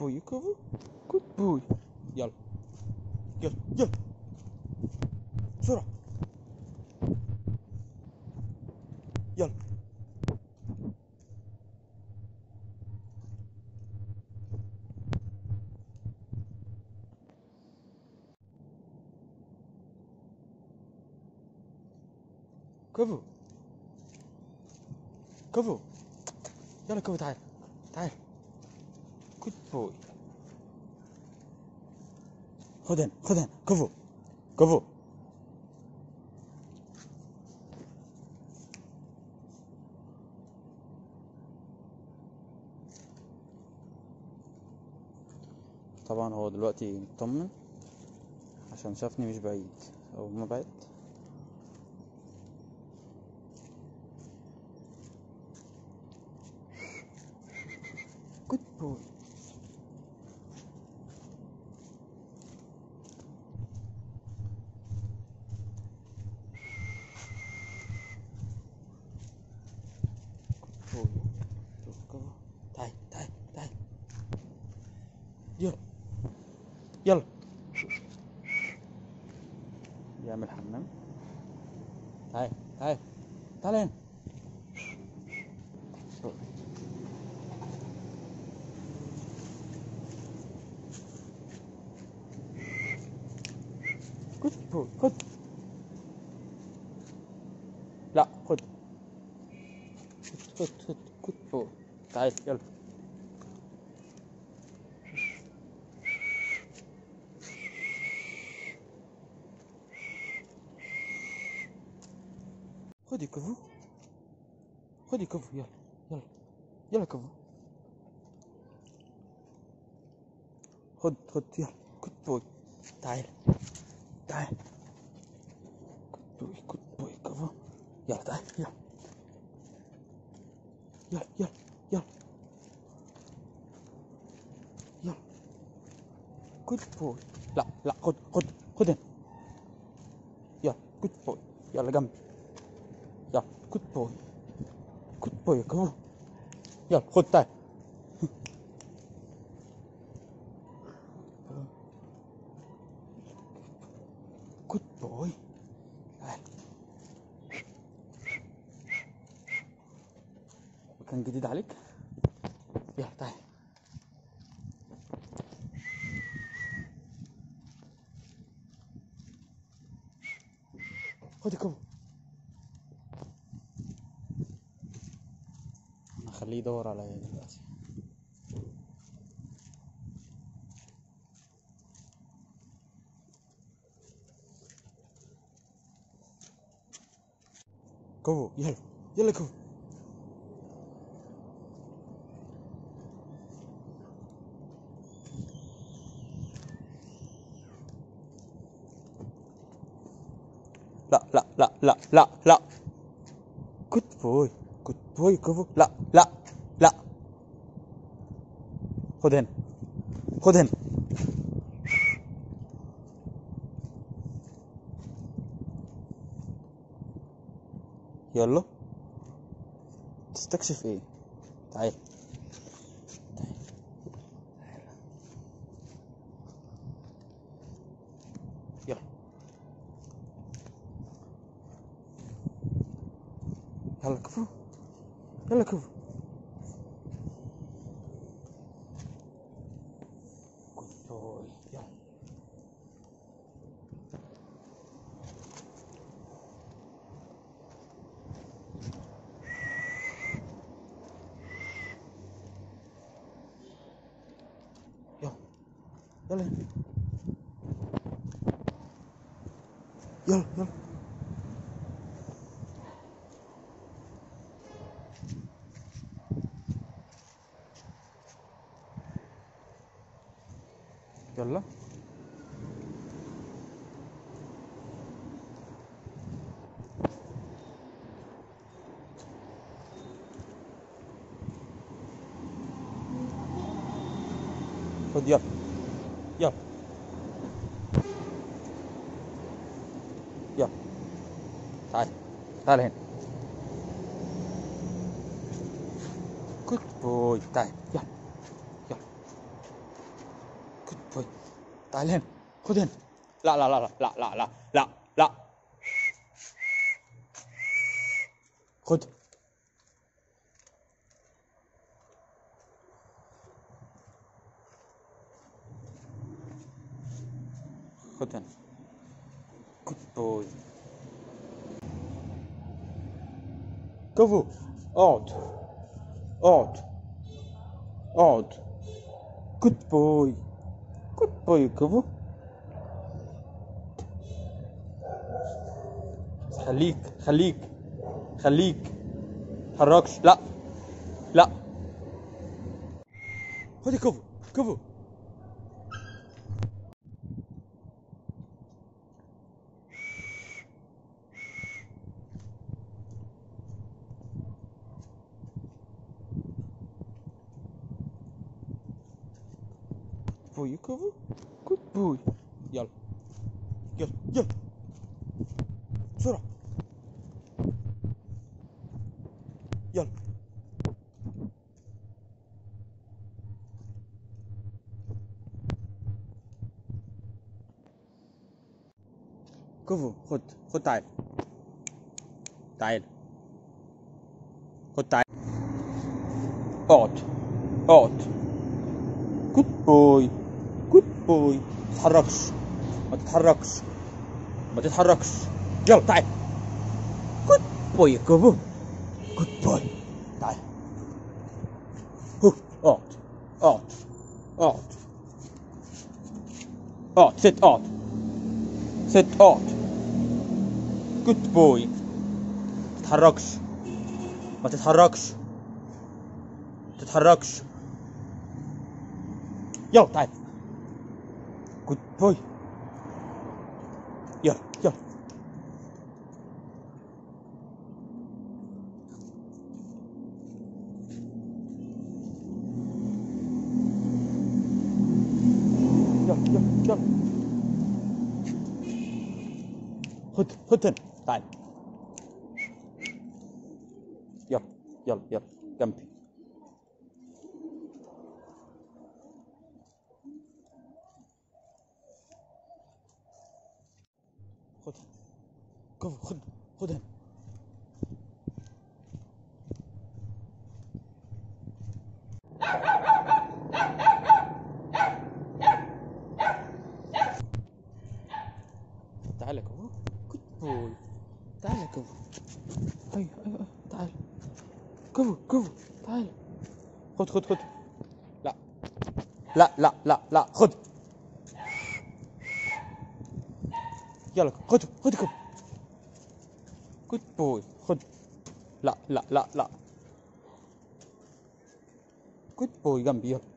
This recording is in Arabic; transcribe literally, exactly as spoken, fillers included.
بوي كفو. جود بوي. يلا يلا يلا بسرعة. يلا كفو كفو. يلا كفو تعال تعال. جود بوي. خد هنا خد هنا كفو كفو. طبعا هو دلوقتي مطمن عشان شافني مش بعيد او ما بعيد. جود بوي. بوي. كفو. تعال تعال تعال. يلا يلا. يعمل حمام. تعال تعال تعال هنا. جود بوي. خد. لا خد خد خد. جود بوي. تعال يلا. خدي كفو خدي كفو. يلا يلا يلا كفو. خد خد يلا. جود بوي. تعال تعال. جود بوي جود بوي كفو. يلا تعال يلا يلا يلا يلا يلا. جود بوي. لا لا خد خد خد هنا. يلا جود بوي. يلا جنبي. يلا جود بوي جود بوي كفو. يلا خد تعال. جود بوي. تعال. مكان جديد عليك. يلا تعال. خدي كفو. هخليه يدور عليا دلوقتي. كفو. يلا يلا كفو. لا لا لا لا لا لا. جود بوي جود بوي كفو. لا لا لا. خد هنا خد هنا. يلا تستكشف ايه. تعال تعال. يلا يلا كفو. يلا كفو. جود بوي. يلا يلا يلا يلا يلا. يلا خد. يلا يلا يلا. تعال تعال هنا. جود بوي. تعال يلا يلا بوي. تعال هنا. خد هنا. لا لا لا لا لا لا لا لا لا. خد. خد هنا. جود بوي. كفو. اقعد. اقعد. اقعد. جود بوي. جود بوي كفو. خليك خليك خليك متحركش. لا لا. خد يا كفو. كفو. بوي كفو. جود بوي. يلا يلا يلا بسرعة. يلا. كفو. خد خد تعال. تعال. خد تعال. اقعد. اقعد. جود بوي. جود بوي. ما تتحركش. ما تتحركش. ما تتحركش. يلا تعال. جود بوي يا كفو. جود بوي. تعال. هو. اقعد. اقعد. اقعد. اقعد. ست. اقعد. ست. اقعد. جود بوي. ما تتحركش. ما تتحركش. ما تتحركش. يلا تعال. جود بوي. يلا يلا. يلا يلا يلا. خد خد هنا. تعال. يلا يلا يلا جنبي. خد. كفو. خد. خد هنا. تعال يا كفو. جود بوي. تعال يا كفو. ايوه ايوه ايوه. تعال. كفو كفو. تعال. خد خد خد. لا لا لا لا لا. خد. يلا خد خد كفو. جود بوي. خد. لا لا لا لا. جود بوي جنبي. يلا.